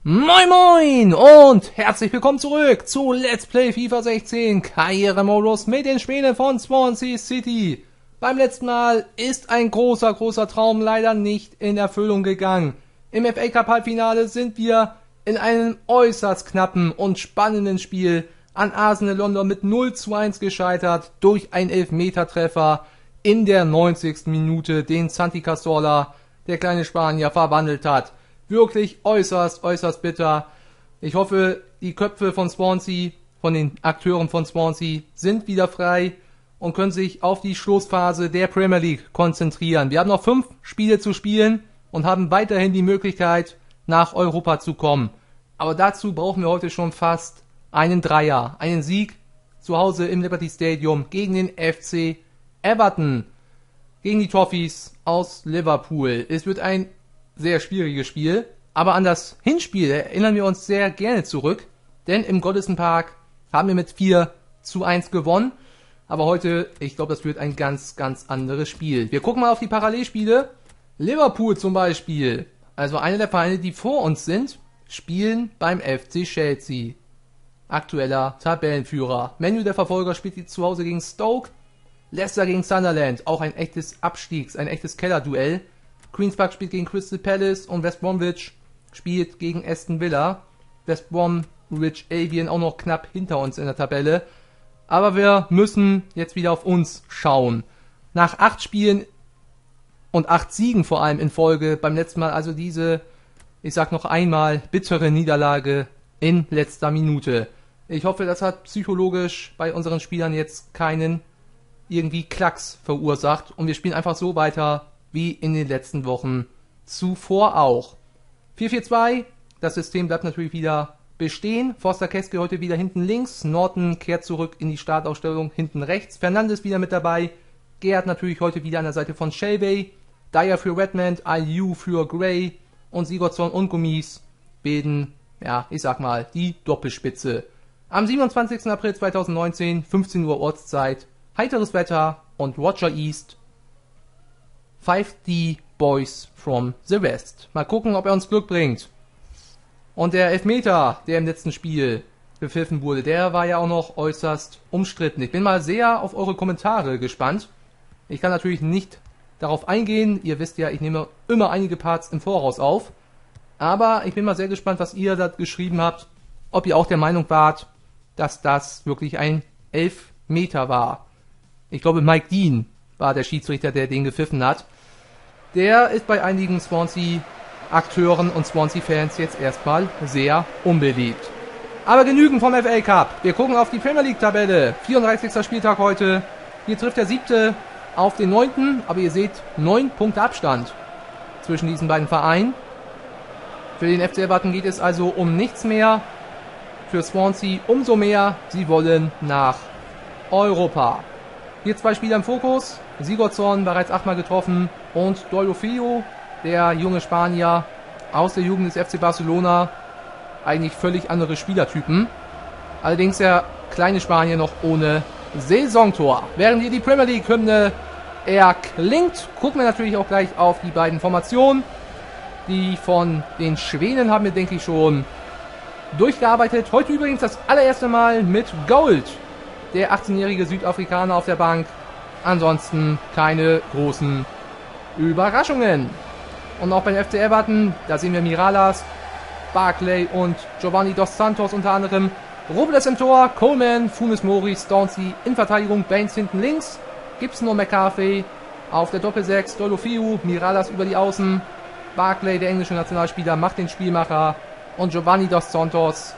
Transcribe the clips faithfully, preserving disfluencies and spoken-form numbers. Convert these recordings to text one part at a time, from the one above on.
Moin Moin und herzlich willkommen zurück zu Let's Play FIFA sechzehn Karrieremodus mit den Schwänen von Swansea City. Beim letzten Mal ist ein großer, großer Traum leider nicht in Erfüllung gegangen. Im F A Cup Halbfinale sind wir in einem äußerst knappen und spannenden Spiel an Arsenal London mit null zu eins gescheitert durch einen Elfmetertreffer in der neunzigsten Minute, den Santi Cazorla, der kleine Spanier, verwandelt hat. Wirklich äußerst, äußerst bitter. Ich hoffe, die Köpfe von Swansea, von den Akteuren von Swansea, sind wieder frei und können sich auf die Schlussphase der Premier League konzentrieren. Wir haben noch fünf Spiele zu spielen und haben weiterhin die Möglichkeit, nach Europa zu kommen. Aber dazu brauchen wir heute schon fast einen Dreier. Einen Sieg zu Hause im Liberty Stadium gegen den F C Everton. Gegen die Toffees aus Liverpool. Es wird ein sehr schwieriges Spiel, aber an das Hinspiel erinnern wir uns sehr gerne zurück, denn im Goodison Park haben wir mit vier zu eins gewonnen, aber heute, ich glaube, das wird ein ganz, ganz anderes Spiel. Wir gucken mal auf die Parallelspiele. Liverpool zum Beispiel, also eine der Vereine, die vor uns sind, spielen beim F C Chelsea. Aktueller Tabellenführer. Man U, der Verfolger, spielt zu Hause gegen Stoke. Leicester gegen Sunderland, auch ein echtes Abstiegs-, ein echtes Kellerduell. Queen's Park spielt gegen Crystal Palace und West Bromwich spielt gegen Aston Villa. West Bromwich Albion auch noch knapp hinter uns in der Tabelle. Aber wir müssen jetzt wieder auf uns schauen. Nach acht Spielen und acht Siegen vor allem in Folge, beim letzten Mal also diese, ich sag noch einmal, bittere Niederlage in letzter Minute. Ich hoffe, das hat psychologisch bei unseren Spielern jetzt keinen irgendwie Klacks verursacht und wir spielen einfach so weiter wie in den letzten Wochen zuvor auch. vier vier zwei, das System bleibt natürlich wieder bestehen. Forster Keske heute wieder hinten links. Norton kehrt zurück in die Startausstellung hinten rechts. Fernandes wieder mit dabei. Gerhard natürlich heute wieder an der Seite von Shelvey. Dyer für Redmond, I U für Gray und Sigurdsson und Gummies bilden, ja, ich sag mal, die Doppelspitze. Am siebenundzwanzigsten April zweitausendneunzehn, fünfzehn Uhr Ortszeit, heiteres Wetter und Roger East pfeift die Boys from the West. Mal gucken, ob er uns Glück bringt. Und der Elfmeter, der im letzten Spiel gepfiffen wurde, der war ja auch noch äußerst umstritten. Ich bin mal sehr auf eure Kommentare gespannt. Ich kann natürlich nicht darauf eingehen. Ihr wisst ja, ich nehme immer einige Parts im Voraus auf. Aber ich bin mal sehr gespannt, was ihr da geschrieben habt. Ob ihr auch der Meinung wart, dass das wirklich ein Elfmeter war. Ich glaube, Mike Dean war der Schiedsrichter, der den gepfiffen hat. Der ist bei einigen Swansea-Akteuren und Swansea-Fans jetzt erstmal sehr unbeliebt. Aber genügend vom F A Cup. Wir gucken auf die Premier League-Tabelle. vierunddreißigster Spieltag heute. Hier trifft der siebte auf den neunten. Aber ihr seht, neun Punkte Abstand zwischen diesen beiden Vereinen. Für den F C Everton geht es also um nichts mehr. Für Swansea umso mehr. Sie wollen nach Europa. Hier zwei Spieler im Fokus. Sigurdsson bereits achtmal getroffen und Deulofeu, der junge Spanier aus der Jugend des F C Barcelona, eigentlich völlig andere Spielertypen. Allerdings der kleine Spanier noch ohne Saisontor. Während hier die Premier League Hymne erklingt, gucken wir natürlich auch gleich auf die beiden Formationen. Die von den Schwänen haben wir, denke ich, schon durchgearbeitet. Heute übrigens das allererste Mal mit Gold. Der achtzehnjährige Südafrikaner auf der Bank. Ansonsten keine großen Überraschungen. Und auch beim F C Everton, da sehen wir Miralas, Barclay und Giovanni Dos Santos unter anderem. Robles im Tor, Coleman, Funes Mori, Stauncey in Verteidigung, Baines hinten links, Gibson und McCarthy auf der Doppelsechs, Deulofeu, Miralas über die Außen, Barclay, der englische Nationalspieler, macht den Spielmacher und Giovanni Dos Santos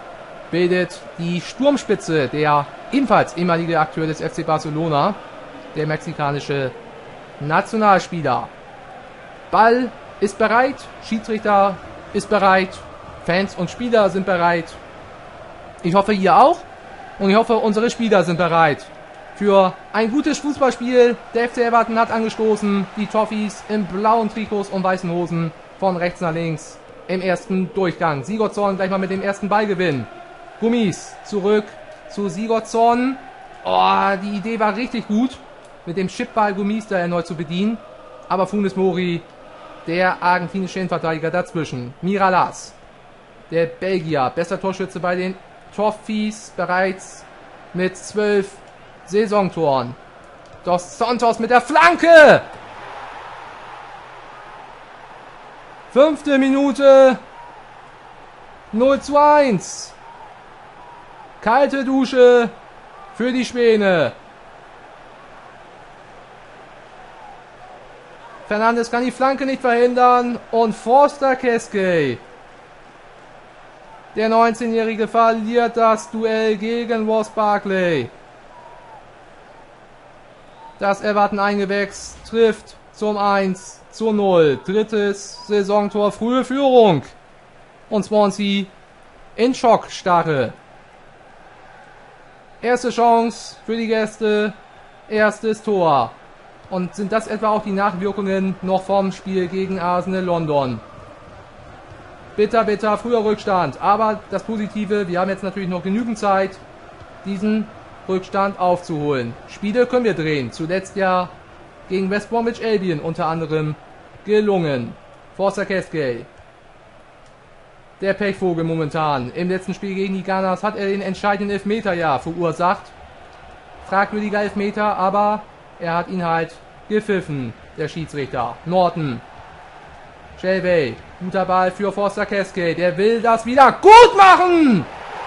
bildet die Sturmspitze, der ebenfalls ehemalige Akteur des F C Barcelona, der mexikanische Nationalspieler. Ball ist bereit, Schiedsrichter ist bereit, Fans und Spieler sind bereit. Ich hoffe, ihr auch. Und ich hoffe, unsere Spieler sind bereit für ein gutes Fußballspiel. Der F C Everton hat angestoßen, die Toffees in blauen Trikots und weißen Hosen von rechts nach links im ersten Durchgang. Sigurdsson gleich mal mit dem ersten Ballgewinn. Gummies zurück zu Sigurdsson. Oh, die Idee war richtig gut, mit dem Chipball Gummies da erneut zu bedienen. Aber Funes Mori, der argentinische Innenverteidiger dazwischen. Miralas der Belgier. Bester Torschütze bei den Toffees, bereits mit zwölf Saisontoren. Dos Santos mit der Flanke! Fünfte Minute. null zu eins. Kalte Dusche für die Schwäne. Fernandes kann die Flanke nicht verhindern. Und Forster Keskey, der neunzehnjährige, verliert das Duell gegen Ross Barkley. Das Everton-Eingewächs trifft zum eins zu null. Drittes Saisontor, frühe Führung. Und Swansea in Schockstarre. Erste Chance für die Gäste. Erstes Tor. Und sind das etwa auch die Nachwirkungen noch vom Spiel gegen Arsenal London? Bitter, bitter, früher Rückstand. Aber das Positive, wir haben jetzt natürlich noch genügend Zeit, diesen Rückstand aufzuholen. Spiele können wir drehen. Zuletzt ja gegen West Bromwich Albion unter anderem gelungen. Forster Keskey, der Pechvogel momentan. Im letzten Spiel gegen die Gunners hat er den entscheidenden Elfmeter ja verursacht. Fragwürdiger Elfmeter, aber er hat ihn halt gepfiffen, der Schiedsrichter. Norton. Shelvey. Guter Ball für Forster Keskey. Der will das wieder gut machen.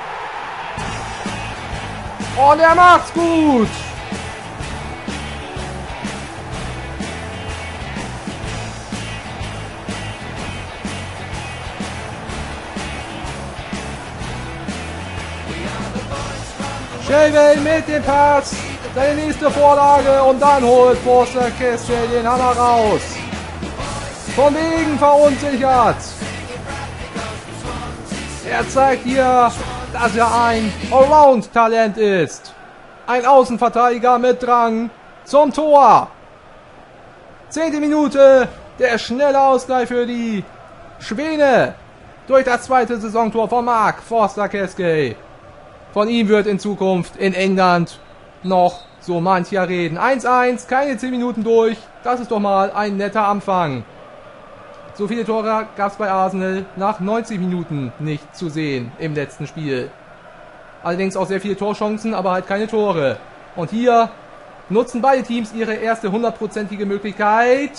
Und er macht's gut. Shelvey mit dem Pass. Seine nächste Vorlage. Und dann holt Forster Keskey den Hammer raus. Von wegen verunsichert. Er zeigt hier, dass er ein Allround-Talent ist. Ein Außenverteidiger mit Drang zum Tor. Zehnte Minute. Der schnelle Ausgleich für die Schwäne. Durch das zweite Saisontor von Mark Forster Keskey. Von ihm wird in Zukunft in England noch so mancher reden. eins eins, keine zehn Minuten durch. Das ist doch mal ein netter Anfang. So viele Tore gab es bei Arsenal nach neunzig Minuten nicht zu sehen im letzten Spiel. Allerdings auch sehr viele Torchancen, aber halt keine Tore. Und hier nutzen beide Teams ihre erste hundertprozentige Möglichkeit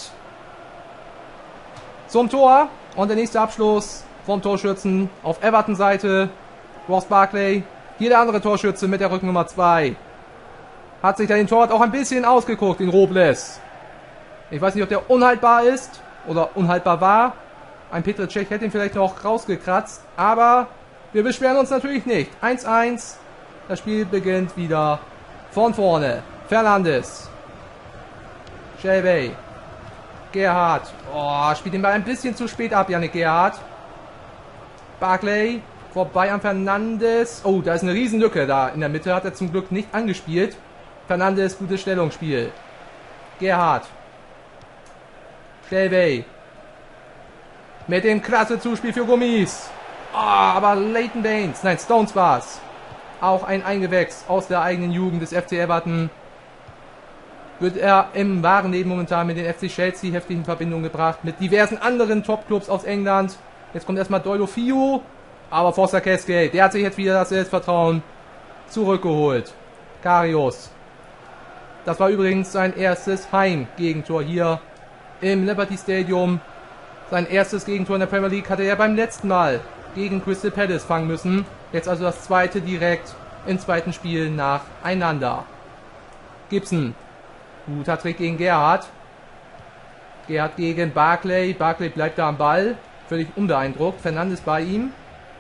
zum Tor. Und der nächste Abschluss vom Torschützen auf Everton-Seite. Ross Barkley, hier der andere Torschütze mit der Rückennummer zwei. Hat sich da den Torwart auch ein bisschen ausgeguckt, den Robles. Ich weiß nicht, ob der unhaltbar ist oder unhaltbar war. Ein Petr Cech hätte ihn vielleicht noch rausgekratzt, aber wir beschweren uns natürlich nicht. eins eins, das Spiel beginnt wieder von vorne. Fernandes, Shelvey, Gerhardt, oh, spielt den Ball ein bisschen zu spät ab, Yannick Gerhardt. Barkley, vorbei an Fernandes. Oh, da ist eine Riesenlücke da in der Mitte, hat er zum Glück nicht angespielt. Fernandes, gutes Stellungsspiel. Gerhardt. Shelvey. Mit dem klasse Zuspiel für Gummis. Oh, aber Leighton Baines, nein, Stones war's. Auch ein Eingewächs aus der eigenen Jugend des F C Everton. Wird er im wahren Leben momentan mit den F C Chelsea heftig in Verbindung gebracht. Mit diversen anderen Top-Clubs aus England. Jetzt kommt erstmal Deulofeu. Aber Forster Keskey, der hat sich jetzt wieder das Selbstvertrauen zurückgeholt. Karius. Das war übrigens sein erstes Heimgegentor hier im Liberty Stadium. Sein erstes Gegentor in der Premier League hatte er beim letzten Mal gegen Crystal Palace fangen müssen. Jetzt also das zweite direkt im zweiten Spiel nacheinander. Gibson. Guter Trick gegen Gerhardt. Gerhardt gegen Barkley. Barkley bleibt da am Ball. Völlig unbeeindruckt. Fernandes bei ihm.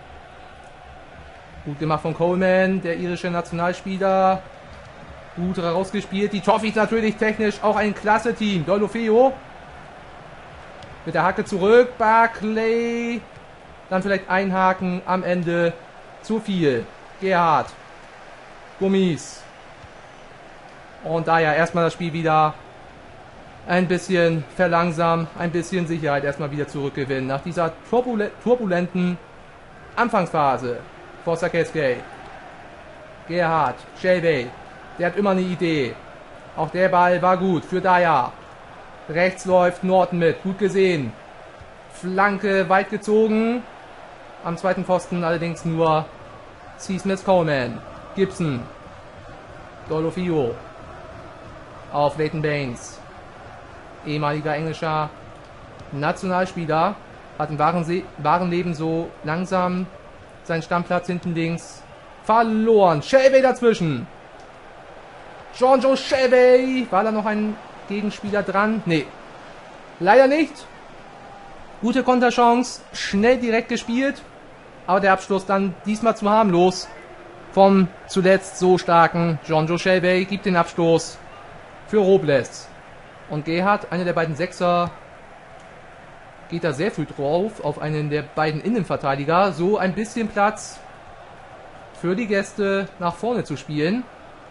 Gut gemacht von Coleman, der irische Nationalspieler. Gut rausgespielt. Die Toffees natürlich technisch auch ein klasse Team. Deulofeu. Mit der Hacke zurück. Barkley. Dann vielleicht einhaken. Am Ende zu viel. Gerhardt. Gummis. Und da ja erstmal das Spiel wieder ein bisschen verlangsamen. Ein bisschen Sicherheit erstmal wieder zurückgewinnen. Nach dieser turbul turbulenten Anfangsphase. Forster Keskey. Gerhardt. Shelvey. Der hat immer eine Idee. Auch der Ball war gut für Dyer. Rechts läuft Norton mit. Gut gesehen. Flanke weit gezogen. Am zweiten Pfosten allerdings nur C. Smith Coleman. Gibson. Deulofeu. Auf Leighton Baines. Ehemaliger englischer Nationalspieler. Hat im wahren, Se wahren Leben so langsam seinen Stammplatz hinten links verloren. Shelvey dazwischen. Jonjo Shelvey. War da noch ein Gegenspieler dran? Nee. Leider nicht. Gute Konterchance. Schnell direkt gespielt. Aber der Abschluss dann diesmal zu harmlos. Vom zuletzt so starken Jonjo Shelvey gibt den Abstoß für Robles. Und Gerhard, einer der beiden Sechser, geht da sehr viel drauf auf einen der beiden Innenverteidiger. So ein bisschen Platz für die Gäste nach vorne zu spielen.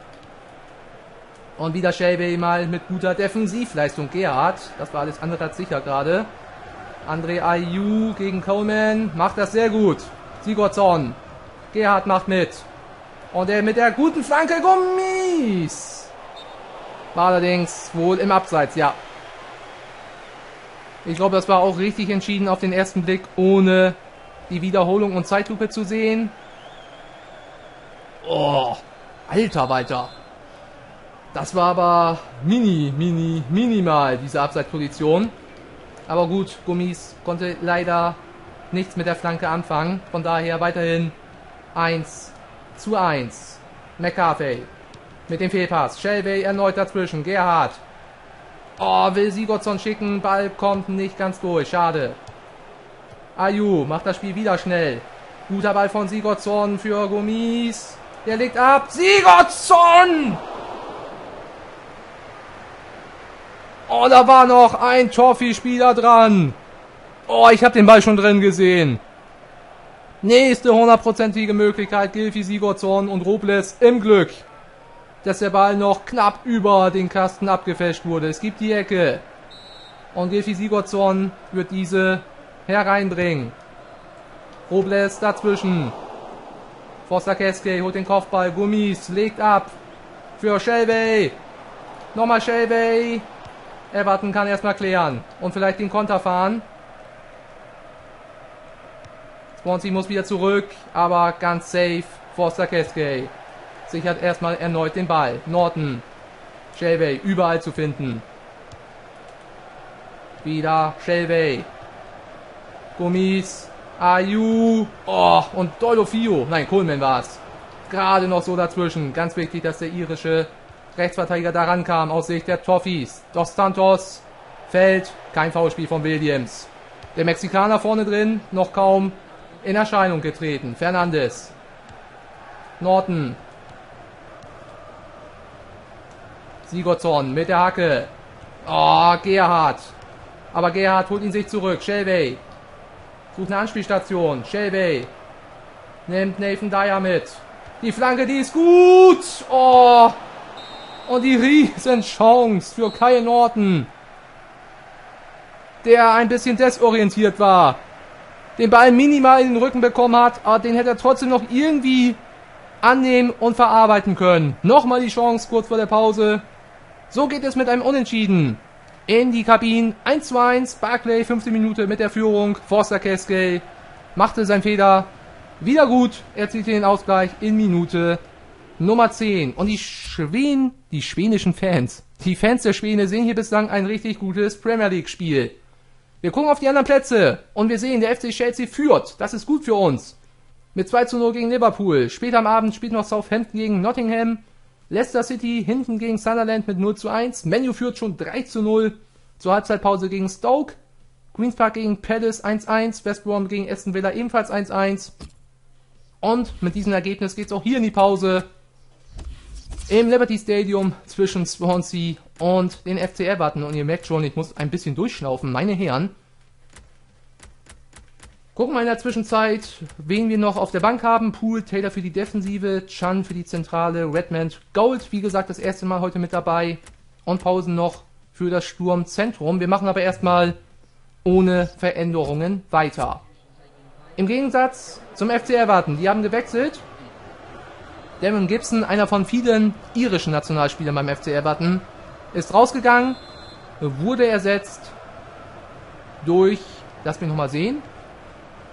Und wieder Shelvey mal mit guter Defensivleistung. Gerhard, das war alles andere als sicher gerade. Andre Ayew gegen Coleman, macht das sehr gut. Sigurdsson, Gerhard macht mit. Und er mit der guten Flanke, Gummis. War allerdings wohl im Abseits, ja. Ich glaube, das war auch richtig entschieden auf den ersten Blick, ohne die Wiederholung und Zeitlupe zu sehen. Oh, alter Walter. Das war aber mini, mini, minimal, diese Abseitsposition. Aber gut, Gummis konnte leider nichts mit der Flanke anfangen. Von daher weiterhin eins zu eins. McCarthy mit dem Fehlpass. Shelvey erneut dazwischen. Gerhard. Oh, will Sigurdsson schicken. Ball kommt nicht ganz durch. Schade. Ayew macht das Spiel wieder schnell. Guter Ball von Sigurdsson für Gummis. Der legt ab. Sigurdsson! Oh, da war noch ein Toffee-Spieler dran. Oh, ich habe den Ball schon drin gesehen. Nächste hundertprozentige Möglichkeit. Gylfi Sigurdsson und Robles im Glück, dass der Ball noch knapp über den Kasten abgefälscht wurde. Es gibt die Ecke. Und Gylfi Sigurdsson wird diese hereinbringen. Robles dazwischen. Foster Cascade holt den Kopfball. Gummis legt ab. Für Shelvey. Nochmal Shelvey. Everton kann erstmal klären. Und vielleicht den Konter fahren. Swansea muss wieder zurück. Aber ganz safe. Foster Cascade sichert erstmal erneut den Ball. Norton. Shelvey überall zu finden. Wieder Shelvey. Gummis. Ayew. Oh, und Deulofeu. Nein, Coleman war es. Gerade noch so dazwischen. Ganz wichtig, dass der irische Rechtsverteidiger da rankam aus Sicht der Toffees. Dos Santos fällt. Kein Foulspiel von Williams. Der Mexikaner vorne drin. Noch kaum in Erscheinung getreten. Fernandes. Norton. Sigurdsson mit der Hacke. Oh, Gerhard. Aber Gerhard holt ihn sich zurück. Shelvey. Sucht eine Anspielstation. Shelvey. Nimmt Nathan Dyer mit. Die Flanke, die ist gut. Oh. Und die riesen Chance für Kyle Norton. Der ein bisschen desorientiert war. Den Ball minimal in den Rücken bekommen hat. Aber den hätte er trotzdem noch irgendwie annehmen und verarbeiten können. Nochmal die Chance kurz vor der Pause. So geht es mit einem Unentschieden in die Kabinen. eins zu eins. Barclay, fünfte Minute mit der Führung. Foster Cascade machte seinen Fehler wieder gut. Er erzielte den Ausgleich in Minute Nummer zehn. Und die Schweden, die schwedischen Fans, die Fans der Schweden sehen hier bislang ein richtig gutes Premier League Spiel. Wir gucken auf die anderen Plätze und wir sehen, der F C Chelsea führt. Das ist gut für uns. Mit zwei zu null gegen Liverpool. Später am Abend spielt noch Southampton gegen Nottingham. Leicester City hinten gegen Sunderland mit null zu eins. Man U führt schon drei zu null. Zur Halbzeitpause gegen Stoke. Queen's Park gegen Palace eins eins. West Brom gegen Aston Villa ebenfalls eins eins. Und mit diesem Ergebnis geht es auch hier in die Pause. Im Liberty Stadium zwischen Swansea und den F C Everton. Und ihr merkt schon, ich muss ein bisschen durchschnaufen, meine Herren. Gucken wir in der Zwischenzeit, wen wir noch auf der Bank haben. Poole, Taylor für die Defensive, Chan für die Zentrale, Redmond, Gold, wie gesagt, das erste Mal heute mit dabei. Und Pausen noch für das Sturmzentrum. Wir machen aber erstmal ohne Veränderungen weiter. Im Gegensatz zum F C Everton, die haben gewechselt. Damon Gibson, einer von vielen irischen Nationalspielern beim F C Everton, ist rausgegangen, wurde ersetzt durch, lass mich nochmal sehen,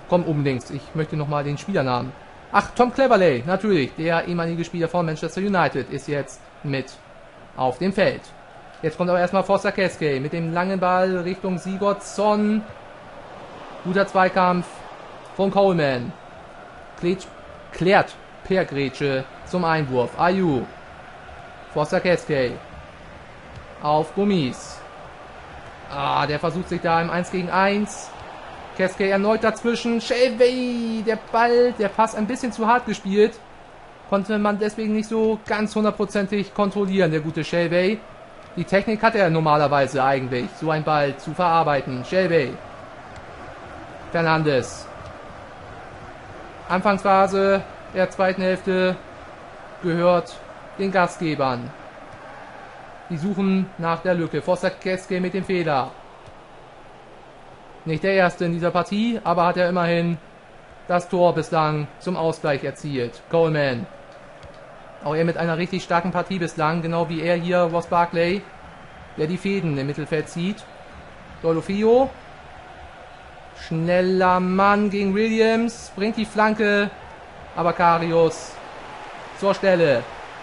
komm unbedingt. Ich möchte nochmal den Spielernamen. Ach, Tom Cleverley, natürlich. Der ehemalige Spieler von Manchester United ist jetzt mit auf dem Feld. Jetzt kommt aber erstmal Foster Keskey mit dem langen Ball Richtung Sigurdsson. Guter Zweikampf von Coleman. Klet klärt per Grätsche zum Einwurf. Ayew. Foster Keskey. Auf Gummis. Ah, der versucht sich da im eins gegen eins. Keskey erneut dazwischen. Shelvey. Der Ball, der Pass ein bisschen zu hart gespielt. Konnte man deswegen nicht so ganz hundertprozentig kontrollieren, der gute Shelvey. Die Technik hat er normalerweise eigentlich, so einen Ball zu verarbeiten. Shelvey. Fernandes. Anfangsphase der zweiten Hälfte gehört den Gastgebern. Die suchen nach der Lücke. Foster Keskey mit dem Fehler. Nicht der erste in dieser Partie, aber hat er immerhin das Tor bislang zum Ausgleich erzielt. Coleman. Auch er mit einer richtig starken Partie bislang, genau wie er hier, Ross Barkley, der die Fäden im Mittelfeld zieht. Deulofeu. Schneller Mann gegen Williams. Bringt die Flanke. Aber Karius zur Stelle.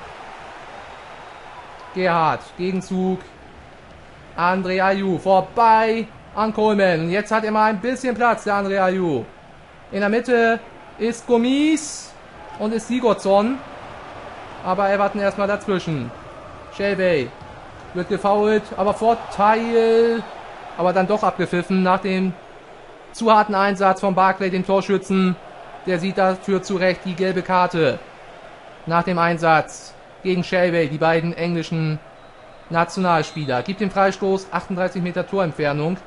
Gerhardt. Gegenzug. Andre Ayew vorbei an Coleman. Und jetzt hat er mal ein bisschen Platz, der Andre Ayew. In der Mitte ist Gummis und ist Sigurdsson. Aber Everton erstmal dazwischen. Shelvey wird gefoult, aber Vorteil. Aber dann doch abgepfiffen nach dem zu harten Einsatz von Barkley, dem Torschützen. Der sieht dafür zu Recht die gelbe Karte. Nach dem Einsatz gegen Shelvey, die beiden englischen Nationalspieler. Gibt den Freistoß, achtunddreißig Meter Torentfernung.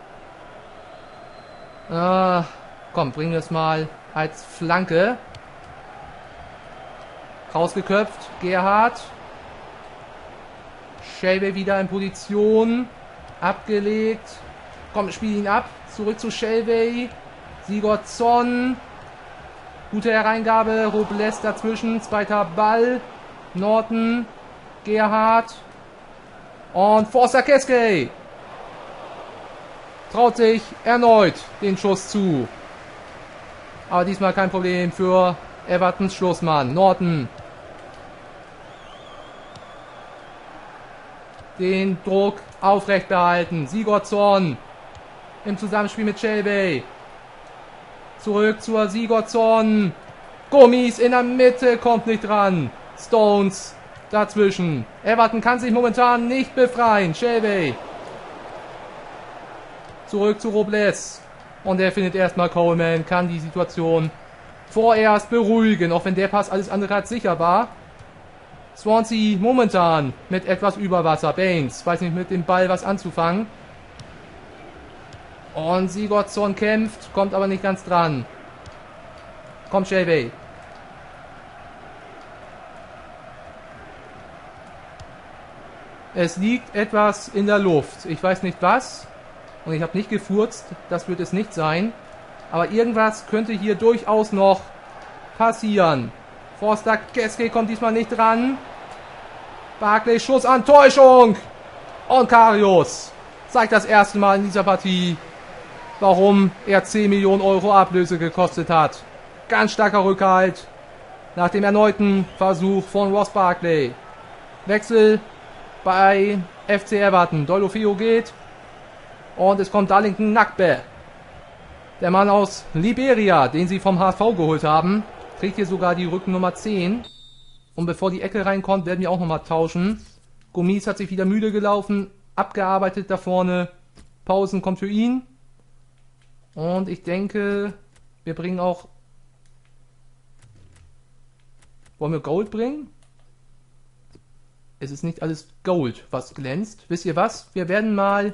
Ah, komm, bringen wir es mal als Flanke. Rausgeköpft, Gerhardt. Shelvey wieder in Position. Abgelegt. Komm, spiel ihn ab. Zurück zu Shelvey. Sigurdsson. Gute Hereingabe. Robles dazwischen. Zweiter Ball. Norton. Gerhardt. Und Foster Keskey. Traut sich erneut den Schuss zu. Aber diesmal kein Problem für Evertons Schlussmann. Norton. Den Druck aufrecht behalten. Sigurdsson im Zusammenspiel mit Shelvey. Zurück zur Sigurdsson. Gummis in der Mitte, kommt nicht dran. Stones dazwischen. Everton kann sich momentan nicht befreien. Shelvey. Zurück zu Robles. Und er findet erstmal Coleman, kann die Situation vorerst beruhigen, auch wenn der Pass alles andere als sicher war. Swansea momentan mit etwas Überwasser. Baines weiß nicht mit dem Ball was anzufangen. Und Sigurdsson kämpft, kommt aber nicht ganz dran. Kommt Shelvey. Es liegt etwas in der Luft. Ich weiß nicht was. Und ich habe nicht gefurzt. Das wird es nicht sein. Aber irgendwas könnte hier durchaus noch passieren. Foster Keskey kommt diesmal nicht dran. Barkley, Schuss an, Täuschung. Und Karius zeigt das erste Mal in dieser Partie, warum er zehn Millionen Euro Ablöse gekostet hat. Ganz starker Rückhalt nach dem erneuten Versuch von Ross Barkley. Wechsel bei F C Everton. Deulofeu geht. Und es kommt Darlington Nagbe. Der Mann aus Liberia, den sie vom H S V geholt haben. Trägt hier sogar die Rückennummer zehn. Und bevor die Ecke reinkommt, werden wir auch nochmal tauschen. Gummis hat sich wieder müde gelaufen. Abgearbeitet da vorne. Pausen kommt für ihn. Und ich denke, wir bringen auch... Wollen wir Gold bringen? Es ist nicht alles Gold, was glänzt. Wisst ihr was? Wir werden mal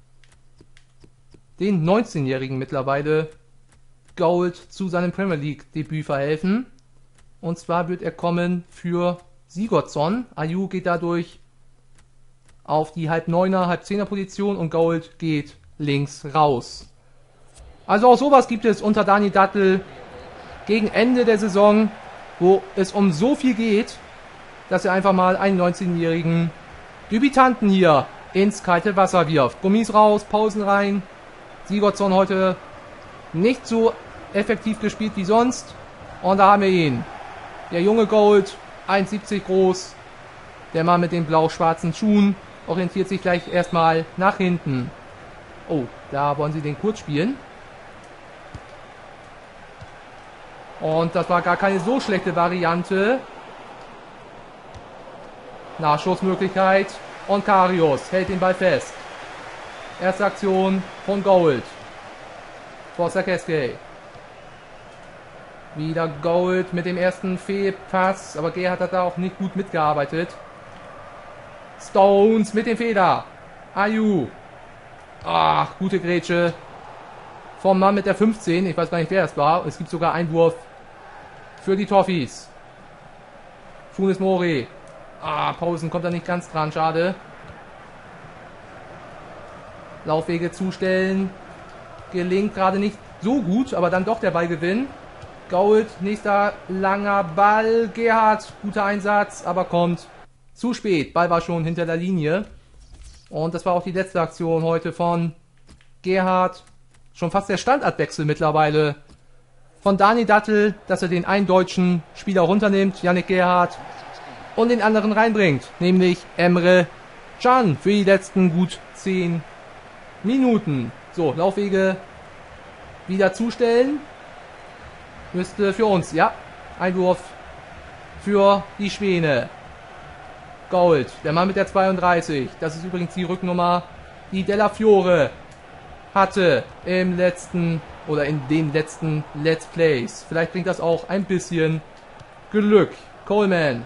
den neunzehnjährigen mittlerweile Gold zu seinem Premier League Debüt verhelfen. Und zwar wird er kommen für Sigurdsson. Ayew geht dadurch auf die halb neuner, halb zehner Position und Gold geht links raus. Also auch sowas gibt es unter Dani Dattel gegen Ende der Saison, wo es um so viel geht, dass er einfach mal einen neunzehnjährigen Debütanten hier ins kalte Wasser wirft. Gummis raus, Pausen rein. Sigurdsson heute nicht so effektiv gespielt wie sonst. Und da haben wir ihn. Der junge Gold, eins siebzig groß. Der Mann mit den blau-schwarzen Schuhen orientiert sich gleich erstmal nach hinten. Oh, da wollen sie den kurz spielen. Und das war gar keine so schlechte Variante. Nachschussmöglichkeit. Und Karius hält den Ball fest. Erste Aktion von Gold. Forster Keskey. Wieder Gold mit dem ersten Fehlpass. Aber Gerhard hat da auch nicht gut mitgearbeitet. Stones mit dem Feder. Ayew. Ach, gute Grätsche. Vom Mann mit der fünfzehn. Ich weiß gar nicht, wer es war. Es gibt sogar Einwurf für die Toffees. Funes Mori. Ah, Pausen kommt da nicht ganz dran. Schade. Laufwege zustellen. Gelingt gerade nicht so gut, aber dann doch der Ballgewinn. Gold, nächster langer Ball. Gerhard, guter Einsatz, aber kommt zu spät. Ball war schon hinter der Linie. Und das war auch die letzte Aktion heute von Gerhard. Schon fast der Standardwechsel mittlerweile von Dani Dattel, dass er den einen deutschen Spieler runternimmt, Yannick Gerhard, und den anderen reinbringt, nämlich Emre Can für die letzten gut zehn Minuten. So, Laufwege wieder zustellen. Müsste für uns, ja, Einwurf für die Schwäne. Gold, der Mann mit der zweiunddreißig. Das ist übrigens die Rücknummer, die Della Fiore hatte im letzten oder in den letzten Let's Plays. Vielleicht bringt das auch ein bisschen Glück. Coleman.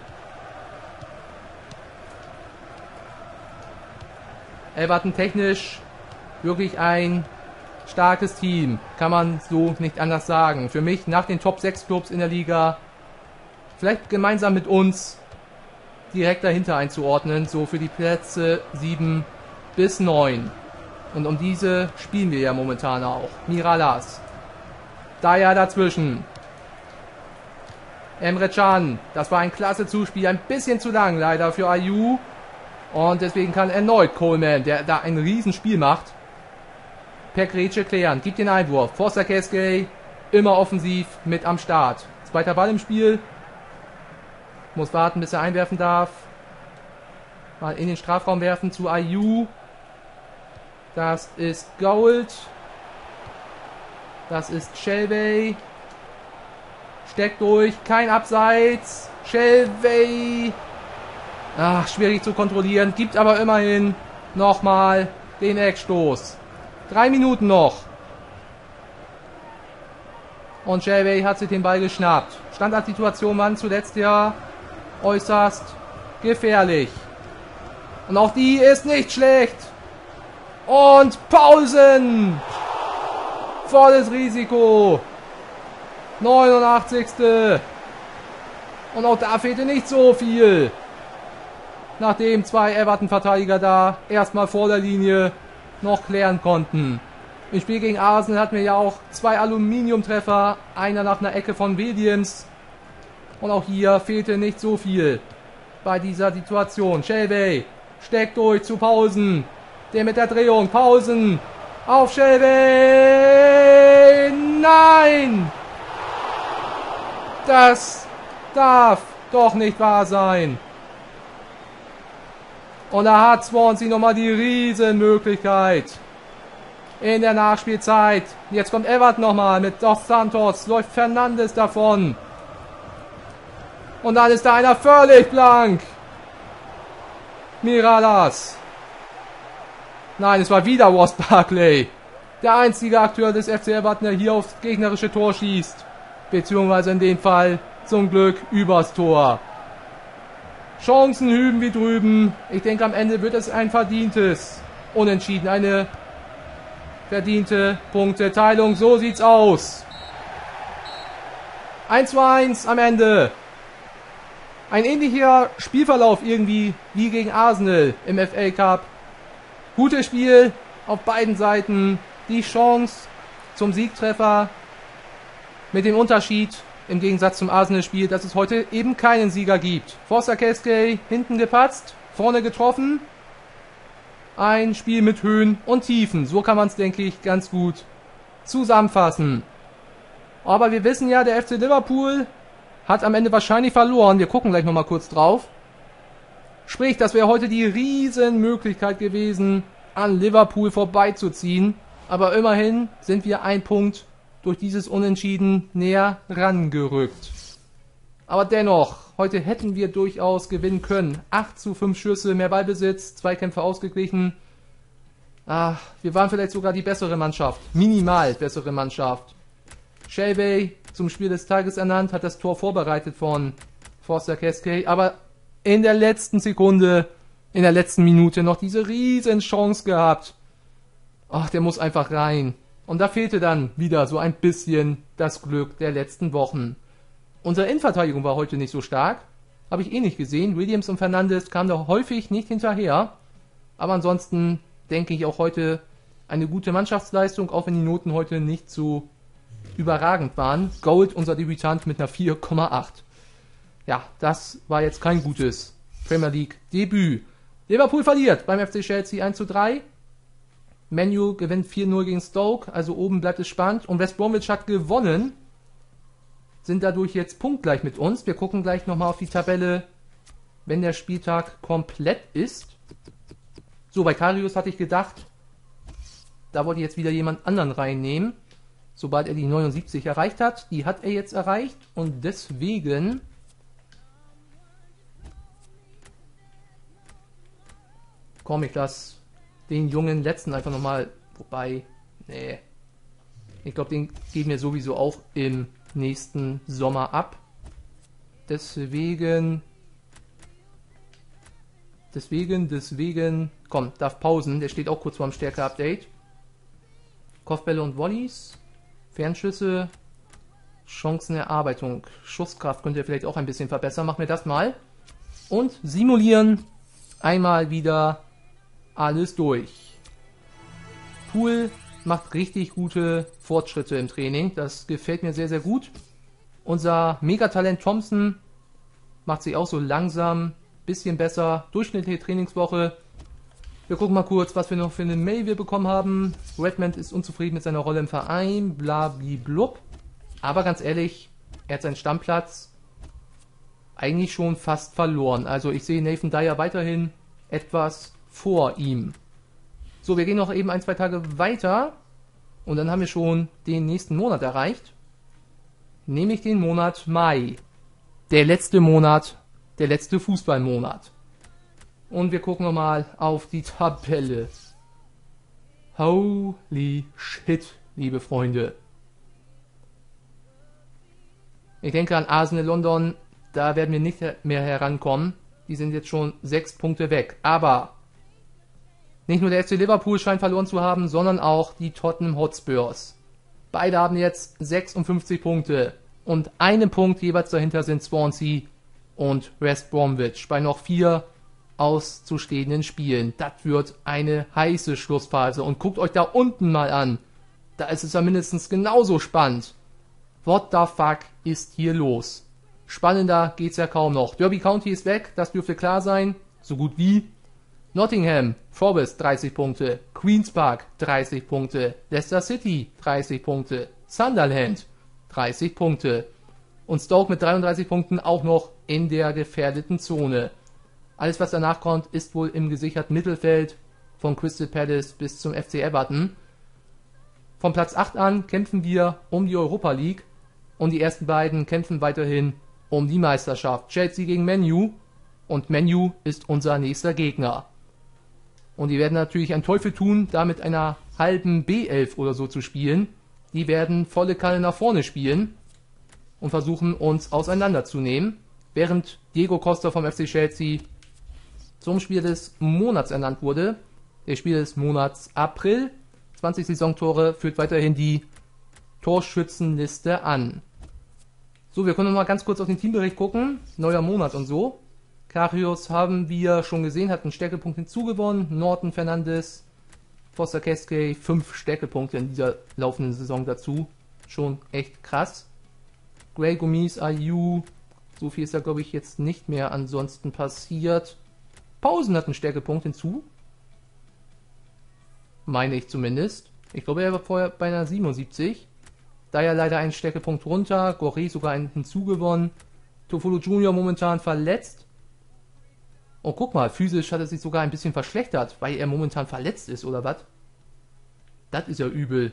Everton technisch wirklich ein starkes Team. Kann man so nicht anders sagen. Für mich nach den Top sechs Clubs in der Liga, vielleicht gemeinsam mit uns, direkt dahinter einzuordnen. So für die Plätze sieben bis neun. Und um diese spielen wir ja momentan auch. Miralas. Daya dazwischen. Emre Can. Das war ein klasse Zuspiel. Ein bisschen zu lang leider für Ayew. Und deswegen kann erneut Coleman, der da ein Riesenspiel macht, per Grätsche klären. Gibt den Einwurf. Forster Keskey immer offensiv mit am Start. Zweiter Ball im Spiel. Muss warten, bis er einwerfen darf. Mal in den Strafraum werfen zu Ayew. Das ist Gold. Das ist Shelvey. Steckt durch. Kein Abseits. Shelvey. Ach, schwierig zu kontrollieren. Gibt aber immerhin nochmal den Eckstoß. Drei Minuten noch. Und Shelvey hat sich den Ball geschnappt. Standardsituation waren zuletzt ja äußerst gefährlich. Und auch die ist nicht schlecht. Und Pausen. Volles Risiko. neunundachtzigste Und auch da fehlte nicht so viel. Nachdem zwei Everton-Verteidiger da erstmal vor der Linie noch klären konnten. Im Spiel gegen Arsenal hatten wir ja auch zwei Aluminiumtreffer. Einer nach einer Ecke von Williams. Und auch hier fehlte nicht so viel bei dieser Situation. Shelvey steckt durch zu Pausen. Der mit der Drehung. Pausen. Auf Shelvey. Nein! Das darf doch nicht wahr sein. Und da hat Swansea nochmal die Riesenmöglichkeit. In der Nachspielzeit. Jetzt kommt Everton nochmal mit Dos Santos. Läuft Fernandes davon. Und dann ist da einer völlig blank. Miralas. Nein, es war wieder Ross Barkley. Der einzige Akteur des F C Everton, der hier aufs gegnerische Tor schießt. Beziehungsweise in dem Fall zum Glück übers Tor. Chancen hüben wie drüben. Ich denke, am Ende wird es ein verdientes Unentschieden. Eine verdiente Punkteteilung. So sieht's aus. eins zu eins am Ende. Ein ähnlicher Spielverlauf irgendwie wie gegen Arsenal im F A Cup. Gutes Spiel auf beiden Seiten. Die Chance zum Siegtreffer mit dem Unterschied im Gegensatz zum Arsenal-Spiel, dass es heute eben keinen Sieger gibt. Forster Keskey hinten gepatzt, vorne getroffen. Ein Spiel mit Höhen und Tiefen. So kann man es, denke ich, ganz gut zusammenfassen. Aber wir wissen ja, der F C Liverpool hat am Ende wahrscheinlich verloren. Wir gucken gleich nochmal kurz drauf. Sprich, das wäre heute die Riesenmöglichkeit gewesen, an Liverpool vorbeizuziehen. Aber immerhin sind wir ein Punkt durch dieses Unentschieden näher rangerückt. Aber dennoch, heute hätten wir durchaus gewinnen können. acht zu fünf Schüsse, mehr Ballbesitz, Zweikämpfe ausgeglichen. Ah, wir waren vielleicht sogar die bessere Mannschaft. Minimal bessere Mannschaft. Shelby zum Spiel des Tages ernannt, hat das Tor vorbereitet von Foster Cascade. Aber in der letzten Sekunde, in der letzten Minute noch diese riesen Chance gehabt. Ach, der muss einfach rein. Und da fehlte dann wieder so ein bisschen das Glück der letzten Wochen. Unsere Innenverteidigung war heute nicht so stark. Habe ich eh nicht gesehen. Williams und Fernandes kamen da häufig nicht hinterher. Aber ansonsten denke ich auch heute eine gute Mannschaftsleistung, auch wenn die Noten heute nicht so überragend waren. Gold, unser Debütant, mit einer vier Komma acht. Ja, das war jetzt kein gutes Premier League Debüt. Liverpool verliert beim F C Chelsea eins zu drei. Man U gewinnt vier null gegen Stoke, also oben bleibt es spannend. Und West Bromwich hat gewonnen, sind dadurch jetzt punktgleich mit uns. Wir gucken gleich nochmal auf die Tabelle, wenn der Spieltag komplett ist. So, bei Karius hatte ich gedacht, da wollte ich jetzt wieder jemand anderen reinnehmen, sobald er die neunundsiebzig erreicht hat. Die hat er jetzt erreicht und deswegen komm, ich lasse den jungen letzten einfach nochmal, wobei, nee, ich glaube, den geben wir sowieso auch im nächsten Sommer ab. Deswegen, deswegen, deswegen, komm, darf pausen, der steht auch kurz vorm Stärke-Update. Kopfbälle und Volleys, Fernschüsse, Chancenerarbeitung, Schusskraft könnt ihr vielleicht auch ein bisschen verbessern, machen wir das mal. Und simulieren einmal wieder alles durch. Pool macht richtig gute Fortschritte im Training. Das gefällt mir sehr, sehr gut. Unser Megatalent Thompson macht sich auch so langsam ein bisschen besser. Durchschnittliche Trainingswoche. Wir gucken mal kurz, was wir noch für eine Mail wir bekommen haben. Redmond ist unzufrieden mit seiner Rolle im Verein. Blablablub. Aber ganz ehrlich, er hat seinen Stammplatz eigentlich schon fast verloren. Also ich sehe Nathan Dyer weiterhin etwas vor ihm. So, wir gehen noch eben ein, zwei Tage weiter und dann haben wir schon den nächsten Monat erreicht. Nämlich den Monat Mai. Der letzte Monat, der letzte Fußballmonat. Und wir gucken nochmal auf die Tabelle. Holy shit, liebe Freunde. Ich denke an Arsenal London, da werden wir nicht mehr herankommen. Die sind jetzt schon sechs Punkte weg. Aber nicht nur der F C Liverpool scheint verloren zu haben, sondern auch die Tottenham Hotspurs. Beide haben jetzt sechsundfünfzig Punkte. Und einen Punkt jeweils dahinter sind Swansea und West Bromwich. Bei noch vier auszustehenden Spielen. Das wird eine heiße Schlussphase. Und guckt euch da unten mal an. Da ist es ja mindestens genauso spannend. What the fuck ist hier los? Spannender geht's ja kaum noch. Derby County ist weg, das dürfte klar sein. So gut wie. Nottingham Forest dreißig Punkte, Queen's Park dreißig Punkte, Leicester City dreißig Punkte, Sunderland dreißig Punkte und Stoke mit dreiunddreißig Punkten auch noch in der gefährdeten Zone. Alles, was danach kommt, ist wohl im gesicherten Mittelfeld, von Crystal Palace bis zum F C Everton. Von Platz acht an kämpfen wir um die Europa League und die ersten beiden kämpfen weiterhin um die Meisterschaft. Chelsea gegen Man U und Man U ist unser nächster Gegner. Und die werden natürlich einen Teufel tun, da mit einer halben B elf oder so zu spielen. Die werden volle Kanne nach vorne spielen und versuchen, uns auseinanderzunehmen. Während Diego Costa vom F C Chelsea zum Spiel des Monats ernannt wurde. Der Spiel des Monats April. zwanzig Saisontore führt weiterhin die Torschützenliste an. So, wir können noch mal ganz kurz auf den Teambericht gucken. Neuer Monat und so. Karius haben wir schon gesehen, hat einen Stärkepunkt hinzugewonnen. Norton, Fernandes, Foster Cascade, fünf Stärkepunkte in dieser laufenden Saison dazu. Schon echt krass. Gray, Gomis, Ayew, so viel ist da glaube ich jetzt nicht mehr ansonsten passiert. Pausen hat einen Stärkepunkt hinzu. Meine ich zumindest. Ich glaube, er war vorher bei einer siebenundsiebzig. Dyer leider einen Stärkepunkt runter, Goré sogar einen hinzugewonnen. Toffolo Junior momentan verletzt. Oh, guck mal, physisch hat er sich sogar ein bisschen verschlechtert, weil er momentan verletzt ist, oder was? Das ist ja übel.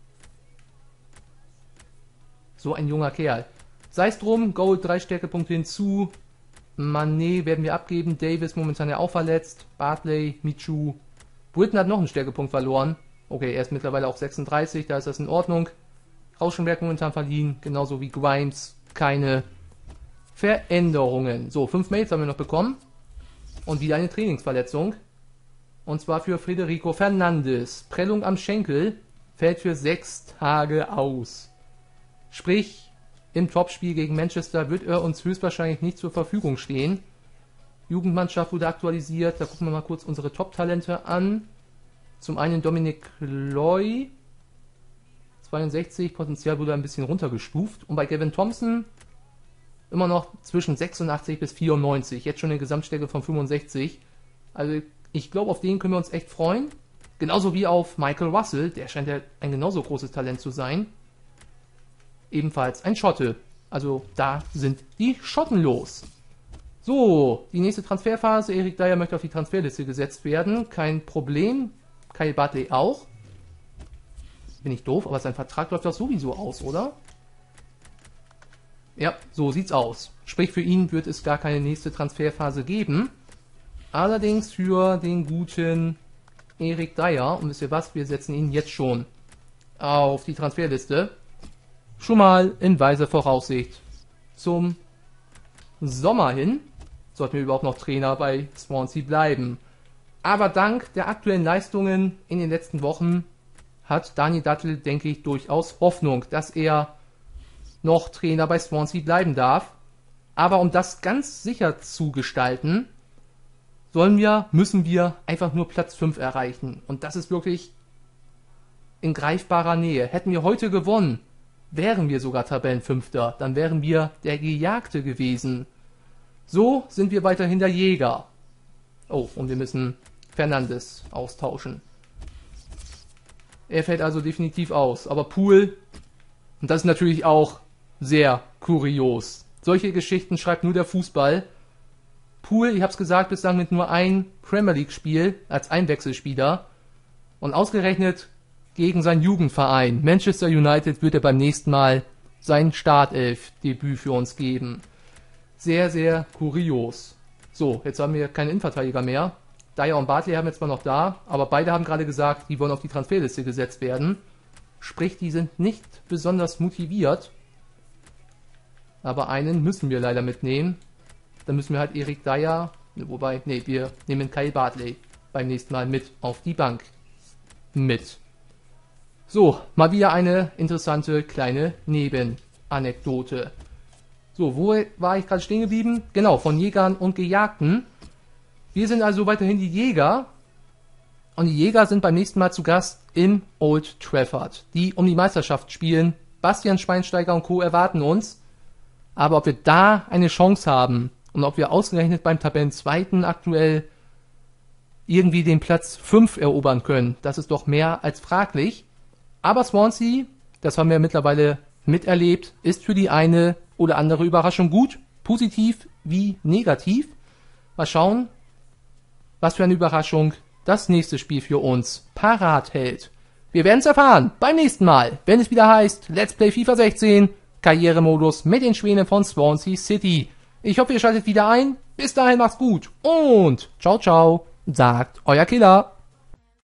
So ein junger Kerl. Sei es drum, Gold, drei Stärkepunkte hinzu. Mané werden wir abgeben, Davis momentan ja auch verletzt. Bartley, Michu. Britton hat noch einen Stärkepunkt verloren. Okay, er ist mittlerweile auch sechsunddreißig, da ist das in Ordnung. Rauschenberg momentan verliehen, genauso wie Grimes. Keine Veränderungen. So, fünf Mails haben wir noch bekommen. Und wieder eine Trainingsverletzung. Und zwar für Federico Fernandes. Prellung am Schenkel, fällt für sechs Tage aus. Sprich, im Topspiel gegen Manchester wird er uns höchstwahrscheinlich nicht zur Verfügung stehen. Jugendmannschaft wurde aktualisiert. Da gucken wir mal kurz unsere Top-Talente an. Zum einen Dominic Loy, zweiundsechzig, Potenzial wurde ein bisschen runtergestuft. Und bei Gavin Thompson immer noch zwischen sechsundachtzig bis vierundneunzig. Jetzt schon eine Gesamtstärke von fünfundsechzig. Also ich glaube, auf den können wir uns echt freuen. Genauso wie auf Michael Russell. Der scheint ja ein genauso großes Talent zu sein. Ebenfalls ein Schotte. Also da sind die Schotten los. So, die nächste Transferphase. Eric Dyer möchte auf die Transferliste gesetzt werden. Kein Problem. Kyle Bartley auch. Bin ich doof, aber sein Vertrag läuft doch sowieso aus, oder? Ja, so sieht's aus. Sprich, für ihn wird es gar keine nächste Transferphase geben. Allerdings für den guten Eric Dyer. Und wisst ihr was? Wir setzen ihn jetzt schon auf die Transferliste. Schon mal in weiser Voraussicht zum Sommer hin. Sollten wir überhaupt noch Trainer bei Swansea bleiben. Aber dank der aktuellen Leistungen in den letzten Wochen hat Daniel Dattel, denke ich, durchaus Hoffnung, dass er noch Trainer bei Swansea bleiben darf. Aber um das ganz sicher zu gestalten, sollen wir, müssen wir einfach nur Platz fünf erreichen. Und das ist wirklich in greifbarer Nähe. Hätten wir heute gewonnen, wären wir sogar Tabellenfünfter. Dann wären wir der Gejagte gewesen. So sind wir weiterhin der Jäger. Oh, und wir müssen Fernandes austauschen. Er fällt also definitiv aus. Aber Poole, und das ist natürlich auch sehr kurios. Solche Geschichten schreibt nur der Fußball. Poole, ich habe es gesagt, bislang mit nur ein Premier League Spiel als Einwechselspieler. Und ausgerechnet gegen seinen Jugendverein Manchester United wird er beim nächsten Mal sein Startelf-Debüt für uns geben. Sehr, sehr kurios. So, jetzt haben wir keine Innenverteidiger mehr. Dyer und Bartley haben jetzt zwar noch da, aber beide haben gerade gesagt, die wollen auf die Transferliste gesetzt werden. Sprich, die sind nicht besonders motiviert. Aber einen müssen wir leider mitnehmen. Dann müssen wir halt Eric Dyer, wobei, nee, wir nehmen Kyle Bartley beim nächsten Mal mit auf die Bank. Mit. So, mal wieder eine interessante kleine Nebenanekdote. So, wo war ich gerade stehen geblieben? Genau, von Jägern und Gejagten. Wir sind also weiterhin die Jäger. Und die Jäger sind beim nächsten Mal zu Gast im Old Trafford, die um die Meisterschaft spielen. Bastian Schweinsteiger und Co. erwarten uns. Aber ob wir da eine Chance haben und ob wir ausgerechnet beim Tabellenzweiten aktuell irgendwie den Platz fünf erobern können, das ist doch mehr als fraglich. Aber Swansea, das haben wir mittlerweile miterlebt, ist für die eine oder andere Überraschung gut, positiv wie negativ. Mal schauen, was für eine Überraschung das nächste Spiel für uns parat hält. Wir werden es erfahren beim nächsten Mal, wenn es wieder heißt Let's Play FIFA sechzehn, Karrieremodus mit den Schwänen von Swansea City. Ich hoffe, ihr schaltet wieder ein. Bis dahin macht's gut und ciao, ciao, sagt euer Killer.